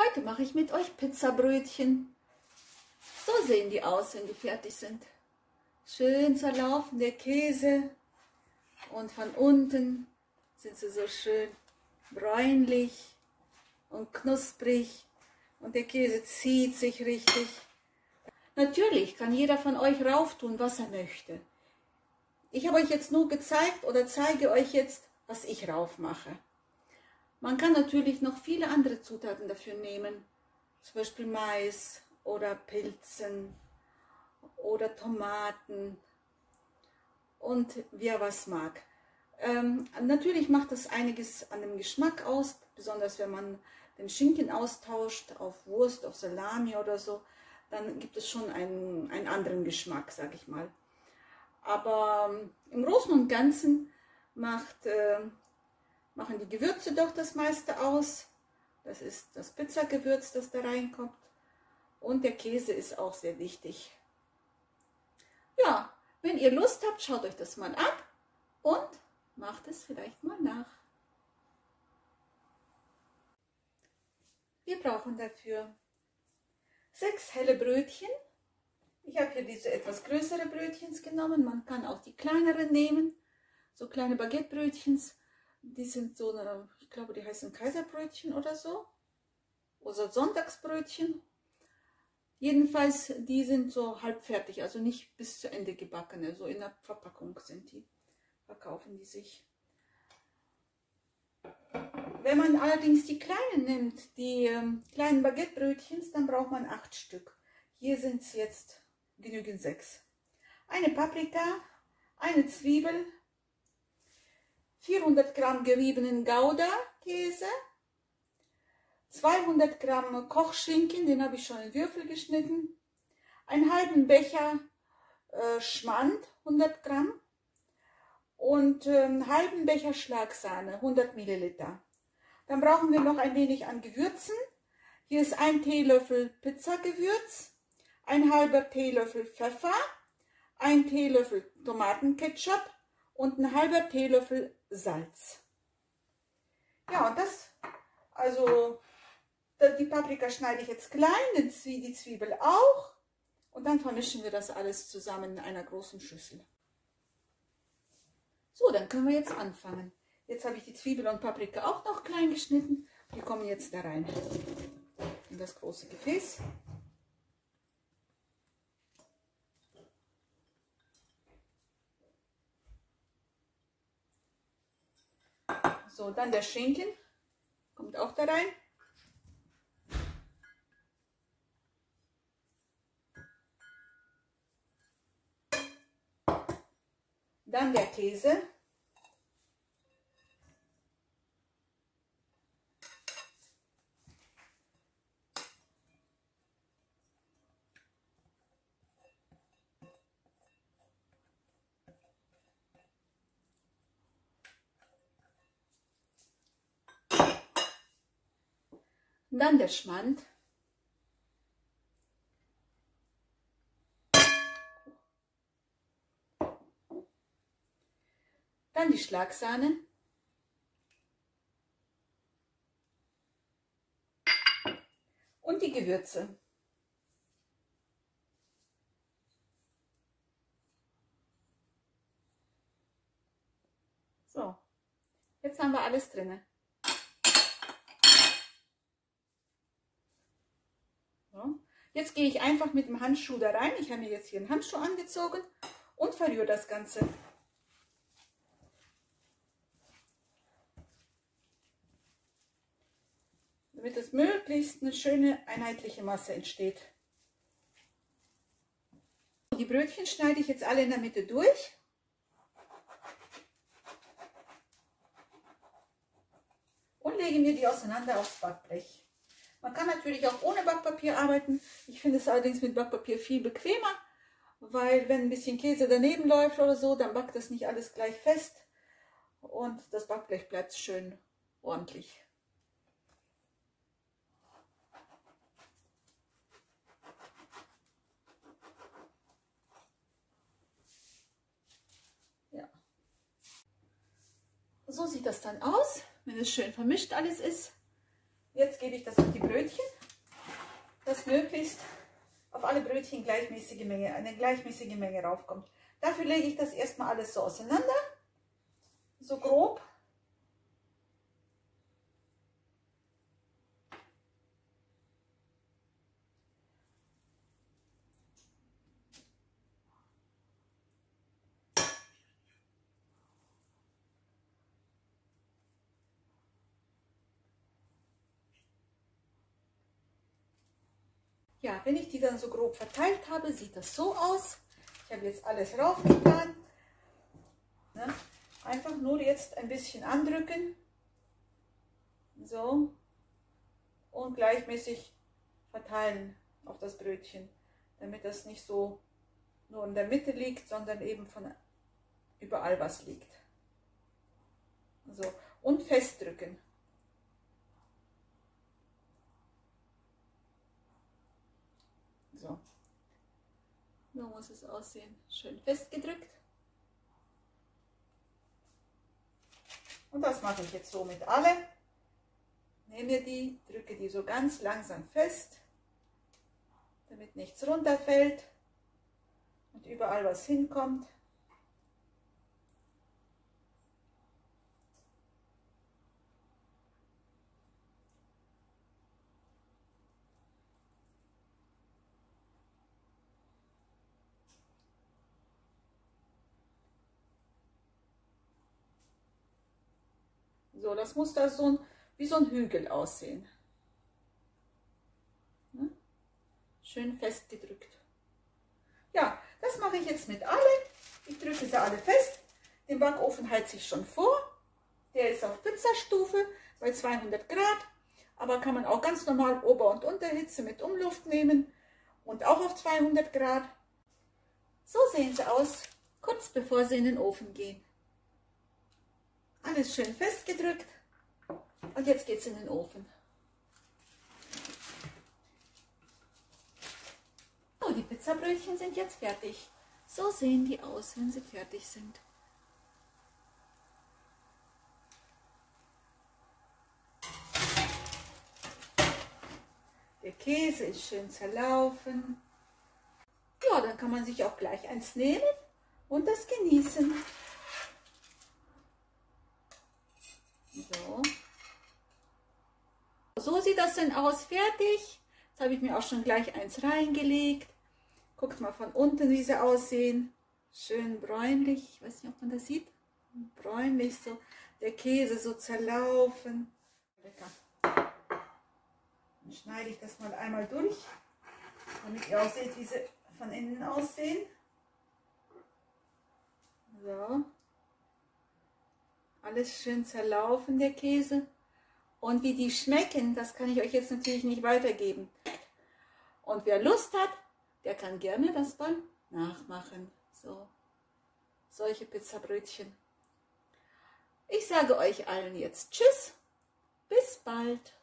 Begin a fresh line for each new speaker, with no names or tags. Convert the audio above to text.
Heute mache ich mit euch Pizzabrötchen. So sehen die aus, wenn die fertig sind. Schön zerlaufen der Käse und von unten sind sie so schön bräunlich und knusprig und der Käse zieht sich richtig. Natürlich kann jeder von euch rauftun, was er möchte. Ich habe euch jetzt nur gezeigt oder zeige euch jetzt, was ich rauf mache. Man kann natürlich noch viele andere Zutaten dafür nehmen, zum Beispiel Mais oder Pilzen oder Tomaten und wer was mag. Natürlich macht das einiges an dem Geschmack aus, besonders wenn man den Schinken austauscht auf Wurst, auf Salami oder so, dann gibt es schon einen anderen Geschmack, sage ich mal. Aber im Großen und Ganzen machen die Gewürze doch das meiste aus. Das ist das Pizzagewürz, das da reinkommt. Und der Käse ist auch sehr wichtig. Ja, wenn ihr Lust habt, schaut euch das mal an und macht es vielleicht mal nach. Wir brauchen dafür 6 helle Brötchen. Ich habe hier diese etwas größere Brötchens genommen. Man kann auch die kleineren nehmen. So kleine Baguettebrötchens. Die sind so, ich glaube, die heißen Kaiserbrötchen oder so. Oder Sonntagsbrötchen. Jedenfalls, die sind so halbfertig, also nicht bis zu Ende gebackene. So in der Verpackung sind die, verkaufen die sich. Wenn man allerdings die kleinen nimmt, die kleinen Baguettebrötchens, dann braucht man 8 Stück. Hier sind es jetzt genügend 6. Eine Paprika, eine Zwiebel, 400 Gramm geriebenen Gouda-Käse, 200 Gramm Kochschinken, den habe ich schon in Würfel geschnitten, einen halben Becher Schmand, 100 Gramm und einen halben Becher Schlagsahne, 100 Milliliter. Dann brauchen wir noch ein wenig an Gewürzen. Hier ist ein Teelöffel Pizzagewürz, ein halber Teelöffel Pfeffer, ein Teelöffel Tomatenketchup und ein halber Teelöffel Salz. Ja, und die Paprika schneide ich jetzt klein, die Zwiebel auch. Und dann vermischen wir das alles zusammen in einer großen Schüssel. So, dann können wir jetzt anfangen. Jetzt habe ich die Zwiebel und Paprika auch noch klein geschnitten. Die kommen jetzt da rein in das große Gefäß. So, dann der Schinken kommt auch da rein. Dann der Käse. Dann der Schmand. Dann die Schlagsahne. Und die Gewürze. So, jetzt haben wir alles drin. So. Jetzt gehe ich einfach mit dem Handschuh da rein. Ich habe mir jetzt hier einen Handschuh angezogen und verrühre das Ganze. Damit es möglichst eine schöne einheitliche Masse entsteht. Die Brötchen schneide ich jetzt alle in der Mitte durch. Und lege mir die auseinander aufs Backblech. Man kann natürlich auch ohne Backpapier arbeiten. Ich finde es allerdings mit Backpapier viel bequemer, weil wenn ein bisschen Käse daneben läuft oder so, dann backt das nicht alles gleich fest und das Backblech bleibt schön ordentlich. Ja. So sieht das dann aus, wenn es schön vermischt alles ist. Jetzt gebe ich das auf die Brötchen. dass möglichst auf alle Brötchen eine gleichmäßige Menge raufkommt. Dafür lege ich das erstmal alles so auseinander, so grob. Ja, wenn ich die dann so grob verteilt habe, sieht das so aus. Ich habe jetzt alles raufgetan. Ne? Einfach nur jetzt ein bisschen andrücken. So. Und gleichmäßig verteilen auf das Brötchen, damit das nicht so nur in der Mitte liegt, sondern eben von überall was liegt. So. Und festdrücken. So. So muss es aussehen. Schön festgedrückt. Und das mache ich jetzt so mit alle. Nehme die, drücke die so ganz langsam fest, damit nichts runterfällt und überall was hinkommt. So, das muss da so wie so ein Hügel aussehen. Schön festgedrückt. Ja, das mache ich jetzt mit alle. Ich drücke sie alle fest. Den Backofen heize ich schon vor. Der ist auf Pizzastufe bei 200 Grad. Aber kann man auch ganz normal Ober- und Unterhitze mit Umluft nehmen. Und auch auf 200 Grad. So sehen sie aus, kurz bevor sie in den Ofen gehen. Alles schön festgedrückt und jetzt geht es in den Ofen. So, die Pizzabrötchen sind jetzt fertig. So sehen die aus, wenn sie fertig sind. Der Käse ist schön zerlaufen. Ja, dann kann man sich auch gleich eins nehmen und das genießen. So. So sieht das denn aus, fertig. Jetzt habe ich mir auch schon gleich eins reingelegt. Guckt mal von unten, wie sie aussehen. Schön bräunlich, ich weiß nicht, ob man das sieht. Bräunlich, so der Käse so zerlaufen. Lecker. Dann schneide ich das mal einmal durch, damit ihr auch seht, wie sie von innen aussehen. So. Alles schön zerlaufen, der Käse. Und wie die schmecken, das kann ich euch jetzt natürlich nicht weitergeben. Und wer Lust hat, der kann gerne das mal nachmachen. So, solche Pizzabrötchen. Ich sage euch allen jetzt Tschüss, bis bald.